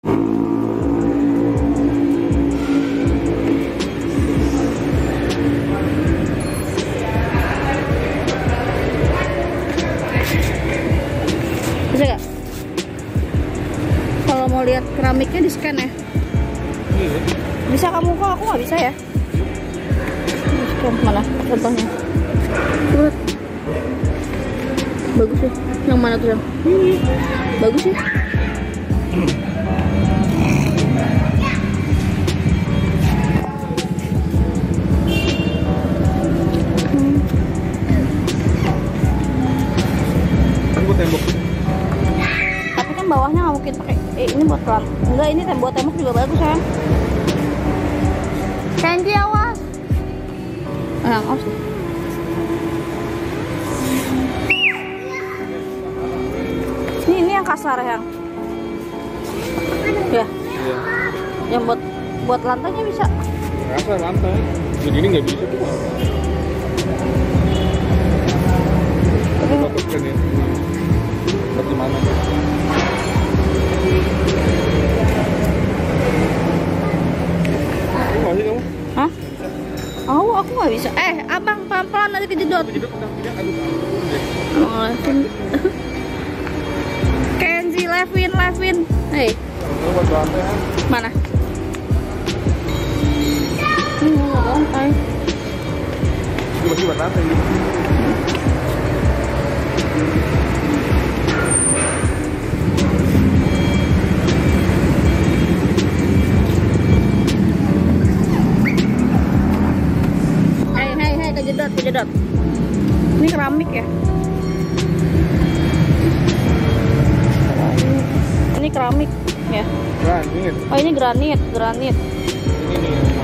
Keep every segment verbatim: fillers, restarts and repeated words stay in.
Bisa gak? Kalau mau lihat keramiknya di scan ya? Iya. Bisa kamu kok, aku nggak bisa ya. Scan mana contohnya? Lihat. Bagus ya. Yang mana tuh yang? Ini. Bagus ya. Tembok. Tapi kan bawahnya nggak mungkin pakai. Eh ini buat pelan. Enggak, ini tembok tembok juga bagus ya. Kenji awas. Ah, awas. Ini ini yang kasar yang. Ya. Iya. Yang buat buat lantainya bisa. Kasar lantai. Jadi ini nggak bisa tuh. Tapi fokuskan ya. Bagaimana? Mau sih kamu? Hah? Oh, aku nggak bisa. Eh, abang pelan-pelan nanti kejedot. Kejedot udah punya. Aduh. Oh, Levin. Kenji, Levin, Levin. Hei. Kalau buat lantai kan? Mana? Ini mau lantai. Ini masih buat lantai. Kejedot, kejedot. Ini keramik ya? Ini keramik ya? Granit. Oh ini granit, granit. Ini nih yang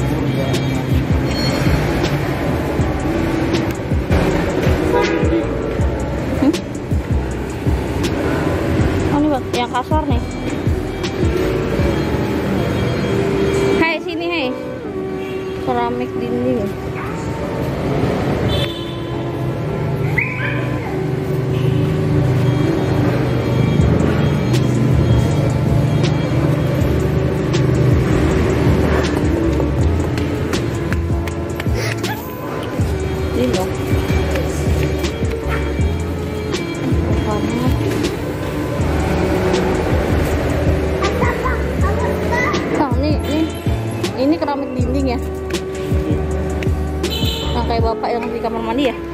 hmm? Oh ini buat yang kasar nih. Hai sini hai. Keramik dinding. Ini keramik dinding ya, yang kayak bapak yang di kamar mandi ya.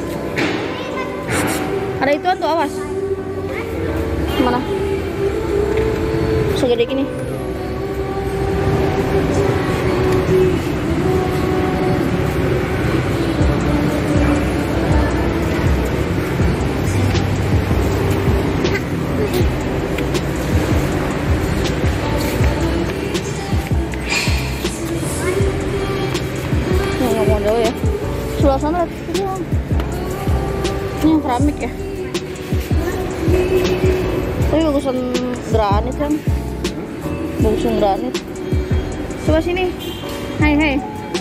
Ada ituan tuh, awas. Mana? Segede gini. Ya, sebelah sana ini yang keramik ya. Tapi bagusan granit kan, bagusan granit. Coba sini, hai hai.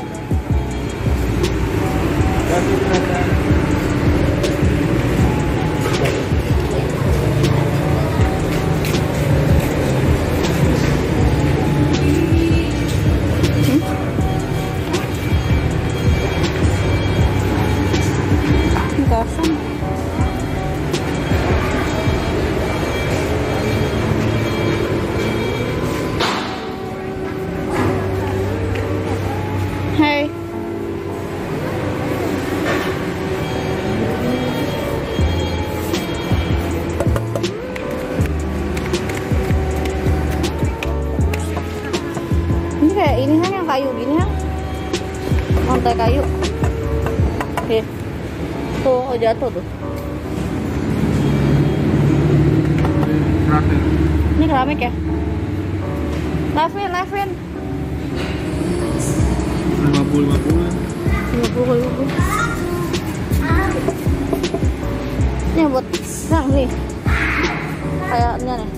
Hai. Ini kayak ini kan yang kayu gini kan, lantai kayu. Oke, tuh oh, jatuh tuh. Ini keramik ya? Levin, Levin. lima puluh lima puluh. lima puluh lima puluh. Ini buat yang nih. Kayaknya nih.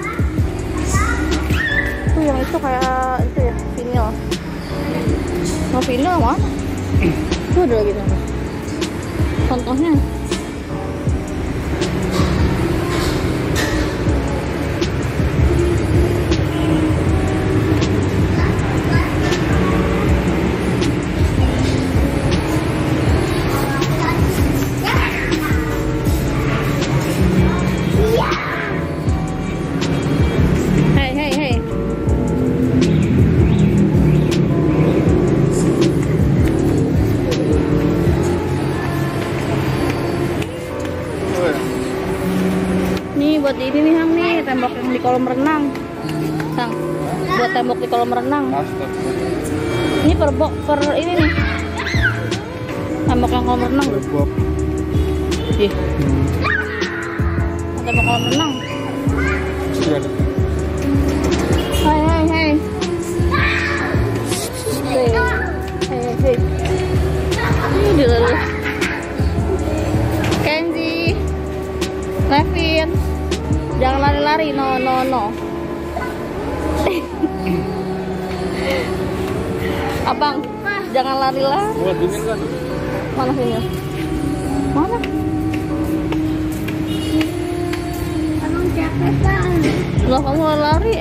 Tuh yang itu kayak itu ya, vinil. Mau vinil mana? Tuh ada lagi nih. Contohnya. kolam renang. Sang, buat tembok di kolam renang. Astaga. Ini per box per ini nih. Tembok yang kolam renang. Berbok. Ih. Tembok kolam renang. Sudah. Hai hai hai. Hei. Hei hei. Ini dulu. Kenzi. Levin. Jangan lari-lari. No no no. Abang, jangan lari-lari. Oh, dingin kan? Mana sini? Mana? Abang capek bang. Loh, kamu lari.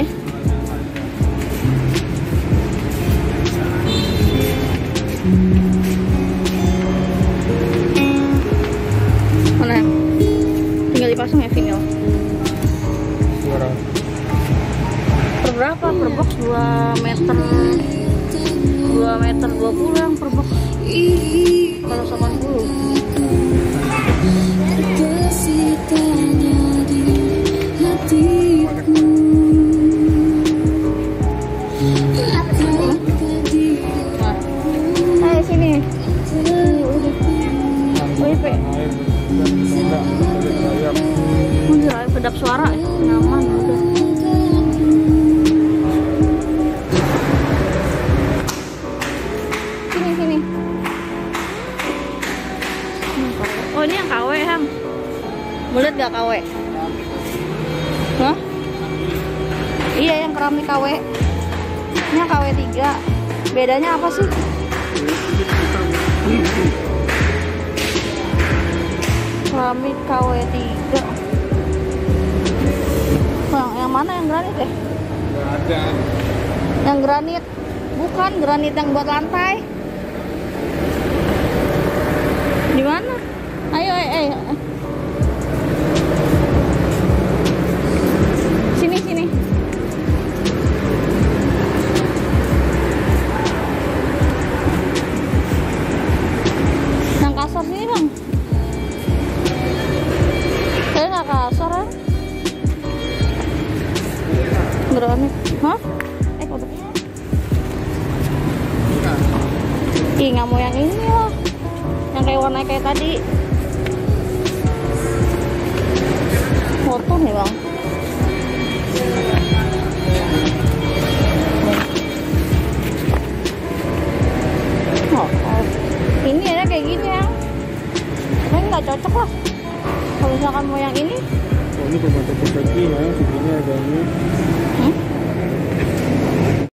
Mana? Tinggal dipasang ya vinyl. Suara. Per berapa? Per box dua meter. dua meter dua puluh yang per box. Kalau delapan puluh. Nah, ayo sini. Wih, Pe. Air dan tenda dari layar. Udah, air kedap suara ya. Nyaman udah. Sini, sini. Oh, ini yang K W, Hang. Mau lihat gak K W? Hah? Iya, yang keramik K W. Ini yang K W tiga. Bedanya apa sih? Keramik K W tiga. Yang, yang mana yang granit ya? Nggak ada. Yang granit. Bukan granit yang buat lantai. Di mana? Ayo, eh, eh. Sini, sini. Yang kasar sini, Bang. Saya nggak kasar, ya. Granit. Hah? Eh, kok ih, nggak mau yang ini lah, yang kayak warna kayak tadi. Foto nih bang. Oh, oh. Ini ya kayak gini ya. Ini nggak cocok lah. Kalau misalkan mau yang ini. Oh, ini pembatas kaki ya, segini harganya. Hmm?